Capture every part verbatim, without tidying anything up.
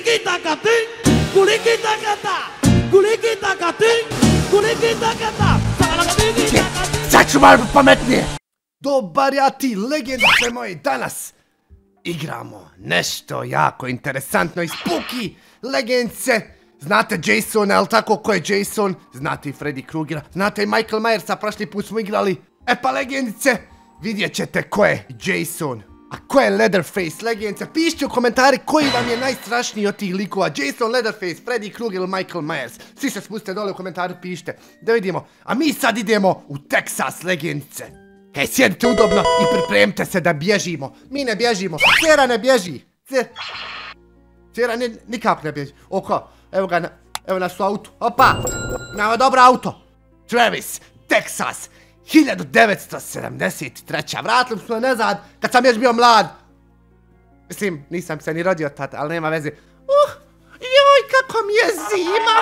Kuliki takati, kuliki takata, kuliki takati, kuliki takata. Sad ću malo pametnije. Dobar ja ti, legendice moji, danas igramo nešto jako interesantno i spooky, legendice. Znate Jasona, jel tako, ko je Jason? Znate i Freddy Krugera, znate i Michael Myersa, prošli put smo igrali. E pa legendice, vidjet ćete ko je Jason, a ko je Leatherface, legendice. Pišite u komentari koji vam je najstrašniji od tih likova, Jason, Leatherface, Freddy Krueger ili Michael Myers. Svi se spustite dole u komentaru, pišite, da vidimo. A mi sad idemo u Texas, legendice. Hej, sjedite udobno i pripremite se da bježimo. Mi ne bježimo, Cera ne bježi. Cera nikako ne bježi. Oko, evo ga, evo nas u autu. Opa, imamo dobro auto. Travis, Texas, hiljadu devetsto sedamdeset treća. Vratili smo nazad kad sam još bio mlad. Mislim, nisam se ni rodio tada, ali nema veze. Uh, joj, kako mi je zima.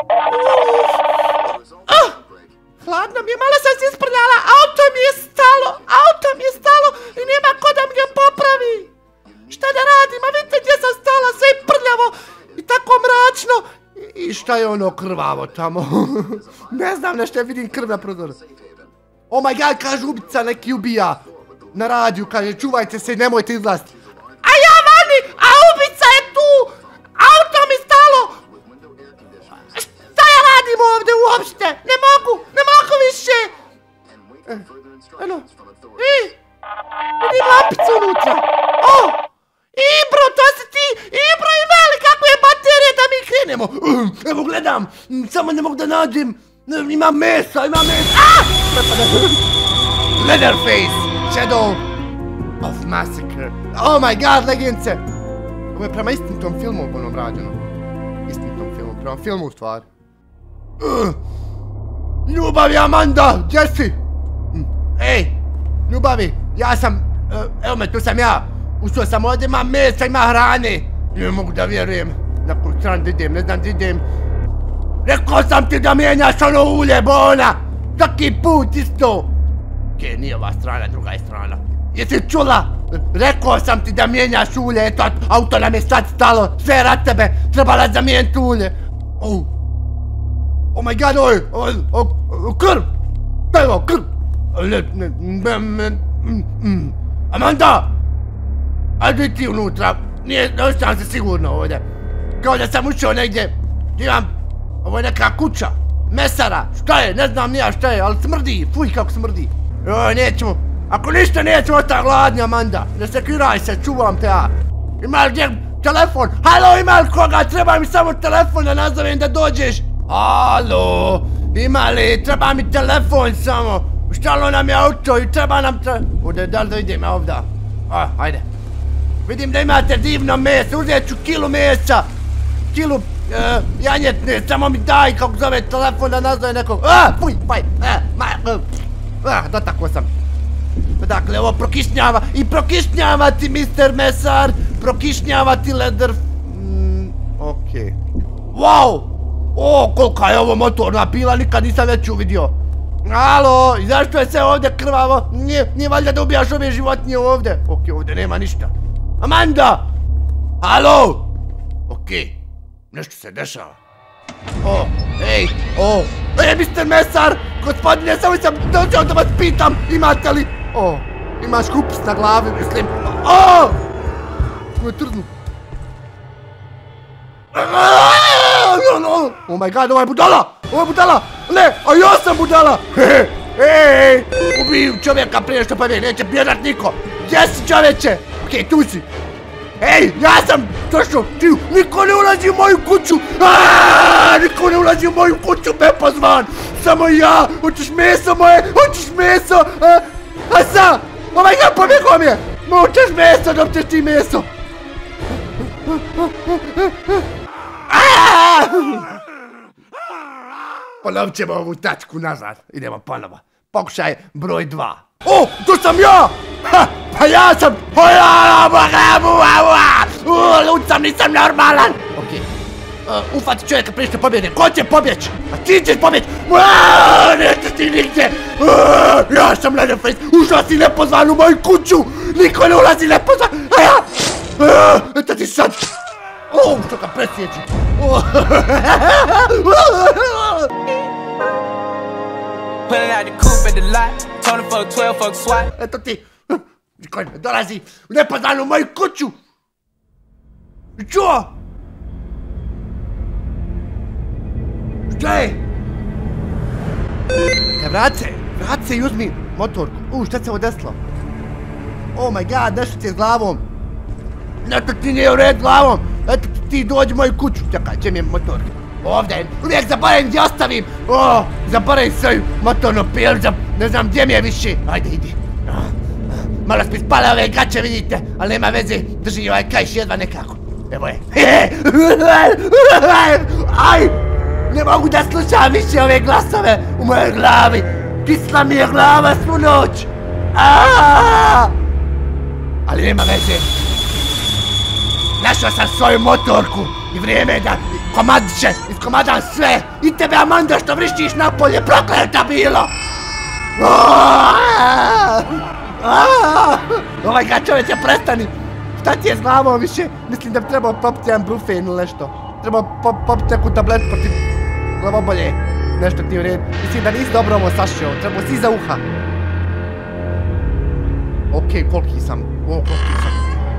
Uh, uh, hladno mi je, malo sam se isprljala, auto mi je stalo, auto mi je stalo i nema ko da mi ga popravi. Šta da radim, a vidite gdje sam stala, sve je prljavo i tako mračno. I šta je ono krvavo tamo? Ne znam, nešto vidim krv na prozoru. Oh my god, kaže ubica neki ubija. Na radiju kaže, čuvajte se i nemojte izlaziti. A ja vani, a ubica je tu! Auto mi stalo! Šta ja radim ovdje uopšte? Ne mogu, ne mogu više! Eno, ej, vidim lampicu unutra. O, Ibro, to si ti! Ibro i Veli, kako je baterija da mi krenemo? Evo gledam, samo ne mogu da nađem. Ima mesa, ima mesa! Leatherface, Shadow of Massacre. Oh my god, legendice! Ovo je prema istinitom filmu onom rađeno. Istinitom filmu, prema filmu u stvari. Ljubavi, Amanda, gdje si? Ej, ljubavi, ja sam, evo me, tu sam ja. Ušao sam ovdje, ima mesa, ima hrane. Ne mogu da vjerujem. Na koju stranu da idem, ne znam da idem. Rekao sam ti da mijenjaš ono ulje, bona! Svaki put isto! Okej, nije ova strana, druga je strana. Jesi čula? Rekao sam ti da mijenjaš ulje, eto, auto nam je sad stalo, sve rad tebe, trebala zamijeniti ulje. Oh, oh my god, oj, oj, krv! Evo, krv! Amanda! Ajde ti unutra, nije, ne ostavim se sigurno ovdje. Kao da sam ušao negdje, imam, ovo je neka kuća, mesara, šta je, ne znam nija šta je, ali smrdi, fuj kako smrdi. Joj, nećemo, ako ništa nećemo ostati gladni, Amanda, ne sekiraj se, čuvam te ja. Ima li gdje telefon? Halo, ima li koga, treba mi samo telefon da nazovem da dođeš. Halo, ima li, treba mi telefon samo, štalo nam je auto i treba nam tre... Ovdje, da li da idem ja ovdje? A, hajde. Vidim da imate divno meso, uzet ću kilu mesa, kilu janjetne, samo mi daj kako zove telefon da nazove nekog. A, fuj, faj, a, dotakao sam. Dakle, ovo prokišnjava i prokišnjava ti, mister Mesar, prokišnjava ti Leather... Okej. Wow! O, kolika je ovo motorna pila, nikad nisam već uvidio. Alo, i zašto je sve ovdje krvavo? Nije, nije valjda da ubijaš ove životinje ovdje? Okej, ovdje nema ništa. Amanda! Halo! Okej, nešto se dešava. O, ej, o, ej, mister Mesar, gospodine, samo sam došao da vas pitam, imate li... O, imaš kupus na glavi, mislim. O! Me trznu. Oh my god, ovo je budala! Ovo je budala! Ne, a ja sam budala! Ej, ubiju čovjeka prije što pobije, neće bježat niko! Gdje si čovječe? Okej, tu si! Ej, ja sam došao, ti, niko ne ulazi u moju kuću! Aaaa, niko ne ulazi u moju kuću, bepozvan! Samo ja, hoćeš meso moje, hoćeš meso! A sa, oh my god, pobjegao mi je! Hoćeš meso, dobćeš ti meso! Ponovit ćemo ovu tačku nazad, idemo ponovo. Pokušaj broj dva. O, to sam ja! Ha, pa ja sam... Lud sam, nisam normalan! Okej. Ufati čovjeka prije što pobjede. Ko će pobjeć? A ti ćeš pobjeć! Nećeš ti nigdje! Ja sam Leatherface! Ušao si nepozvan u moju kuću! Niko ne ulazi nepozvan! A ja! Eto ti sad! O, što ga presjeći. Eto ti. Koji dolazi u nepoznanu moju kuću. Čuo? Šta je? E, vrat se, vrat se i uzmi motorku. U, šta se ovo desilo? Oh my god, nešto ti je s glavom. Nešto ti nije u red glavom. Eto ti dođi u moju kuću. Čekaj, če mi je motorka? Ovdje, uvijek zaboravim gdje ostavim. O, zaboravim svoju motornu pilzu. Ne znam gdje mi je više. Ajde, idi. Malo smo ispale ove gaće, vidite. Ali nema veze, drži ovaj kajš jedva nekako. Evo je. Aj! Ne mogu da slušam više ove glasove u mojoj glavi. Kisla mi je glava svu noć. Ali nema veze. Našao sam svoju motorku i vrijeme je da komadiće, iskomadam sve. I tebe, Amanda, što vrištiš napolje, prokleta bilo. Ovaj ga čovječe, prestani. Šta ti je s glavom više? Mislim da bi trebao popiti jedan brufen ili nešto. Trebao popiti neku tabletu protiv glavobolje. Nešto ti u redu. Mislim da nisi dobro ovo sašao. Trebao si iza uha. Okej, koliki sam. O, koliki sam.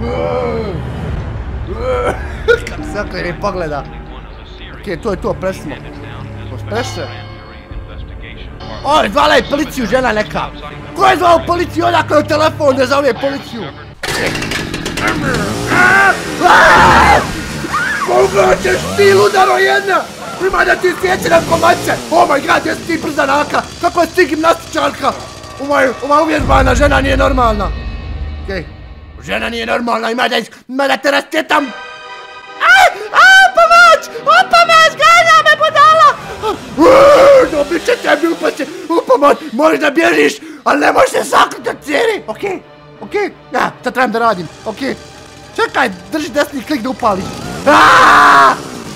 Kako se ako mi pogleda. Okej, to je to, prešli smo. Prešli. Oj, zvala je policiju žena neka. Ko je zvao policiju? Odakle je telefon da zove policiju? Koga ćeš ti, ludaro jedna? Ima da ti sjeće na komače. Oh my god, jesi ti brzanaka? Kako je ti gimnastičarka? Ova uvježbana žena nije normalna. Okej, žena nije normalna, ima da te rastjetam. Aaaa, pomoć! O, pomoć, ganja me budala! Dobit će tebi upaće, u pomoć, možeš da bježiš, ali ne možeš se sakriti od cijeli. Okej, okej, ja, šta trebam da radim, okej. Čekaj, drži desni klik da upališ. Aaaa!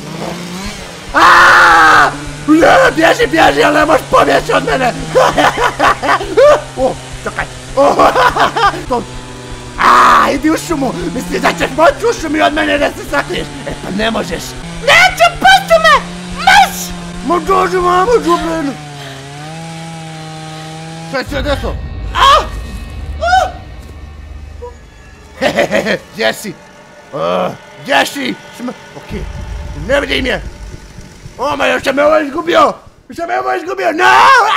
Aaaa! Bježi, bježi, ali ne možeš pobjeći od mene. O, čekaj. Aaaa, idi u šumu, misliš da ćeš moći u šumi od mene da se sakriješ? E pa ne možeš. Neću, pusti me! Mrš! Ma dođi, mamo, džubrenu. Šta je sve desilo? Aaaa! Hehehehe, gdje si? Gdje si? Okej, ne vidim je. O, ma još sam me ovo izgubio! Još sam me ovo izgubio, no!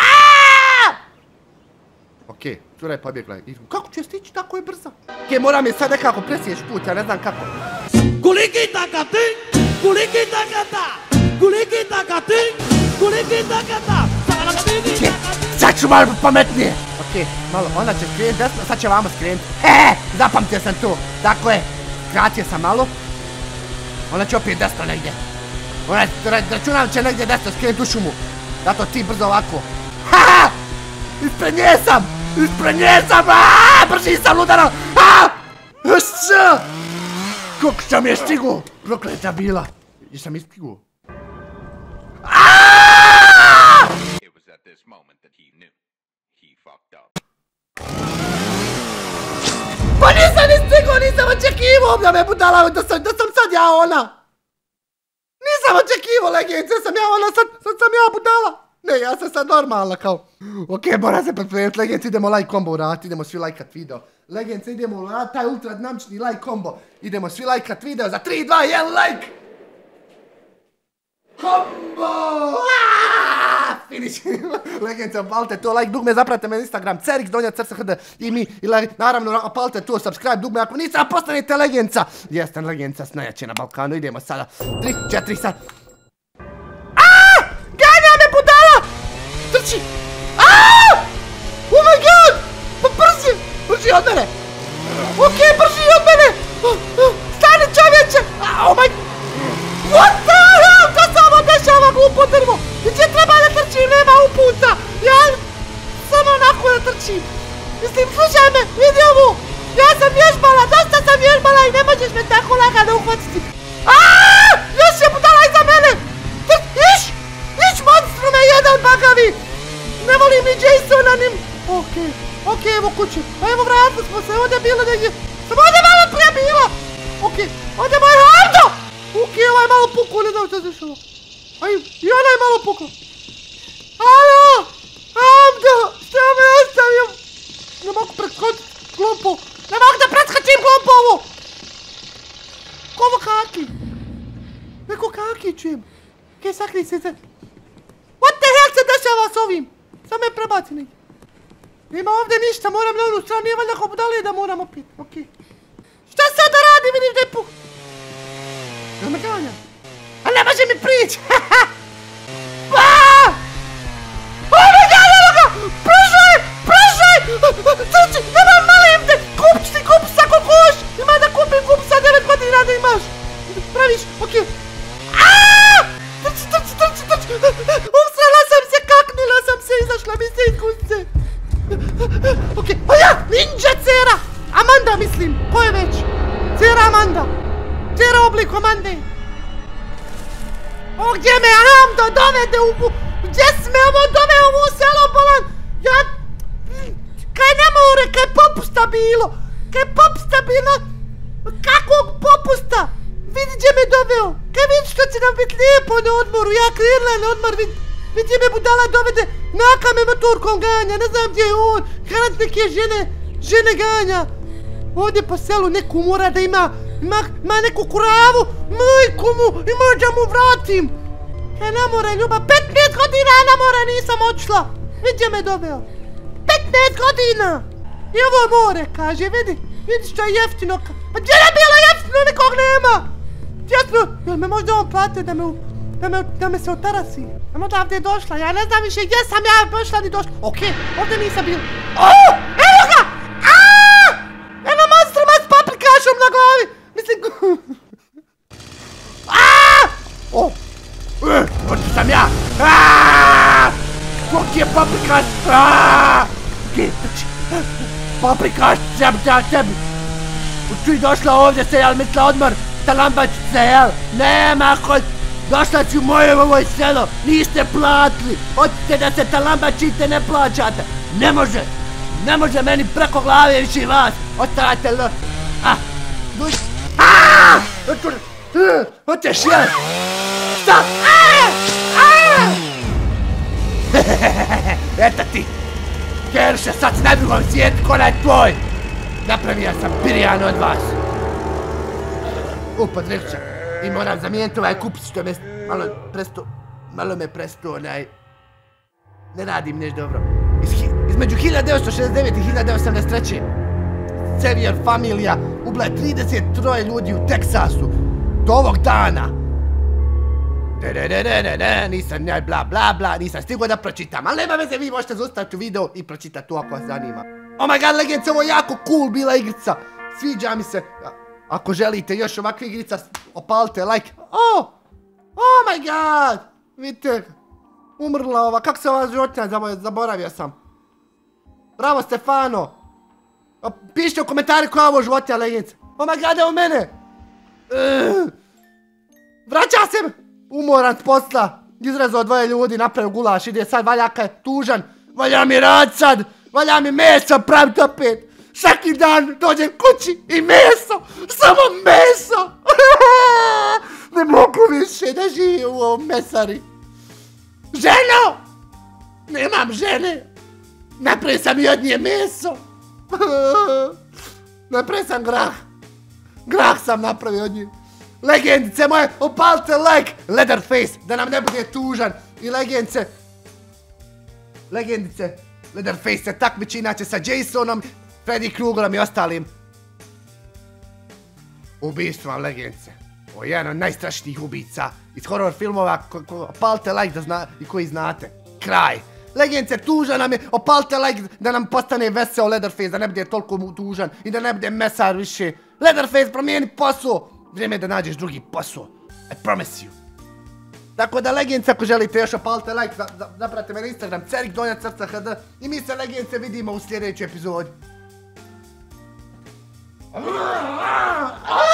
Okej, cura je pobjegla. Kako ću je stići, tako je brzo? Okej, moram je sad nekako presjeć put, ja ne znam kako. Kuliki takati, kuliki takata, kuliki takati, kuliki takata. Sad ću malo pametnije. Okej, malo, ona će skrenuti desno, sad će vamo skrenuti. Hehe, zapamtio sam to. Tako je, skratio sam malo. Ona će opet desno negdje. Ona računam će negdje desno skrenuti u šumu. Zato ti brzo ovako. Haha! Ispred nje sam! Ispred nje sam! Aaaa! Brži sam, ludano! Aaaa! Šta? Kako sam je stigu? Prokleta bila. Gdje sam je stigu? Aaaa! Pa nisam ni stigu, nisam očekivao da me budala, da sam sad ja ona. Nisam očekivao, legence, sam ja ona, sad sam ja budala. Ne, ja sam sad normalna kao. Okej, mora se pretprediti, legence, idemo like combo uraditi, idemo svi lajkat video. Legence, idemo uraditi taj ultra dinamični like combo. Idemo svi lajkat video za tri, dva, jedan like! Combo! Finish! Legence, opalite to like dugme, zapratite me na Instagram, Cerix, donja crsa hrde i mi, i naravno opalite to subscribe dugme, ako nisam postanite legenca! Jeste legenca s najjače na Balkanu, idemo sada. Tri, četiri, sad. Aaaa! Ganja me budala! Trči! Aaaa! Oh my god! Pa brži! Brži od mene! Okej, brži od mene! Stani, čovječe! Oh my... What the hell? Ko se ovo dešava, glupo drvo? Gdje treba da trčim? Nema uputa! Ja samo onako da trčim. Mislim, slušaj me, vidi ovu! Ja sam vježbala, dosta sam vježbala i ne možeš me tako lagano uhvatiti. Aaaa! Još je budala iza mene! Iš! Iš, monstrume, jedan bagavi! Ne volim ni Jasona, ni... Okej, okej, evo kući. Evo, vratili smo se, ovdje je bilo negdje. Sam ovdje malo prije bilo! Okej, ovdje je moj auto! malo pukao, ne znam što se dešava. Aj, i ona je malo pukao. Alo! Amdo! Šta me ostavio? Ne mogu preskočiti klupu. Ne mogu da preskočim klupu ovu! Kovo kaki? Neko kaki čujem. Kaj sakri se se... What the hell se dešava s ovim? Samo me prebaci negdje. Nema ovdje ništa, moram na onu stranu, nije valjda kako dalje da moram opet. Okej. Šta sad da radim, vidiš da je puk... Ja me ganja. Ali ne može mi prići! Aaaa! Oh my god, evo ga! Pružaj! Pružaj! Trči, nemam malim te! Kupiš ti kupsa koliko hoš! Ima da kupim kupsa, devet godina da imaš! Praviš, okej. Aaaa! Trči, trči, trči, trči! Usrala sam se, kaknula sam se, izašla mi se iz kućice! Okej, o ja! Ninja Cera! Amanda mislim, ko je već? Cera Amanda! Cera oblik Amande! O, gdje me Amdo dovede u... Gdje si me ovo doveo u selo bolan? Ja... Kaj ne more, kaj popusta bilo? Kaj popusta bilo? Kakvog popusta? Vidi gdje me doveo. Kaj vidi što će nam biti lijepo na odmoru. Ja krenula na odmor, vidi. Vidi gdje me budala dovede. Naka me motorkom ganja, ne znam gdje je on. Garant neke žene, žene ganja. Ovdje po selu neku mora da ima. Ima, ima neku kravu, majku mu, i možda mu vratim. Kaj ne more ljubav, petnaest godina na more nisam odšla. Vidi gdje me doveo. petnaest godina. I ovo more, kaže, vidi. Vidi što je jeftino. A gdje je bilo jeftino, nikog nema. Gdje smo, jel me možda on platio da me, da me, da me se otarasi. A možda ovdje je došla, ja ne znam više gdje sam ja došla ni došla. Okej, ovdje nisam bila. Oh, evo ga! Aaaa! Eno monstruma s paprikašom na glavi. Mislim... Aaaa! O! E, oči sam ja! Aaaa! Koliki je paprikaš? Aaaa! Okej, trči. Paprikaš, sebi, ja sebi. Čuj, došla ovdje se, jel misla odmor? Talambačica, jel? Nema kod... Došla ću moje u ovoj selo, niste platili. Hoćete da se talambačite, ne plaćate. Ne može. Ne može meni preko glave više vas. Ostavite lo... Ah! Duš... Aaaa! Hoćeš jel? Stop! Aaaa! Aaaa! Eto ti! Kerše, sad si na drugom svijetu, ko je tvoj! Napravio sam pirjan od vas. Upa, drevčak. I moram zamijeniti ovaj kupić što me malo presto... Malo me presto onaj... Ne radim neš dobro. Iz, između hiljadu devetsto šezdeset devete i hiljadu devetsto osamdeset treće. Sevier familija ubila je trideset tri ljudi u Teksasu. Do ovog dana. Ne, ne, ne, ne, ne, ne, nisam ne, bla, bla, bla, nisam stigao da pročitam. Ali nema veze, vi možete zaustaviti u video i pročitati to ako vas zanima. Oh my god, legence, ovo je jako cool bila igrica. Sviđa mi se. Ako želite još ovakve igrica, opalite like. Oh! Oh my god! Vidite, umrla ova, kako se ova životinja, zaboravio sam. Bravo Stefano! Pišite u komentari koja je ovo životinja, legence. Oh my god, evo mene! Vraća se! Umoran s posla. Izrezao dvoje ljudi, napravio gulaš, ide sad valjaka je tužan. Valja mi rad sad! Valja mi meso praviti opet! Svaki dan dođem kući i meso! Samo meso! Ne mogu više da živim u ovom mesari. Ženo! Nemam žene! Napravio sam i od nje meso! Napravio sam grah! Grah sam napravio od nje! Legendice moje, opalite like! Leatherface, da nam ne bude tužan! I legendice... Legendice... Leatherface se takmiči inače sa Jasonom, Freddy Kruegerom i ostalim. Ubijstvom, legendice. Ovo je jedan od najstrašnijih ubica iz horror filmova, opalite like da zna, i koji znate. Kraj. Legendice, tužan nam je, opalite like da nam postane veseo Leatherface, da ne bude toliko tužan i da ne bude mesar više. Leatherface, promijeni posao. Vrijeme je da nađeš drugi posao. I promise you. Tako da, legendice, ako želite još opalite like, zapratite me na Instagram, Cerik Donja Crca H D i mi se, legendice, vidimo u sljedećoj epizodi.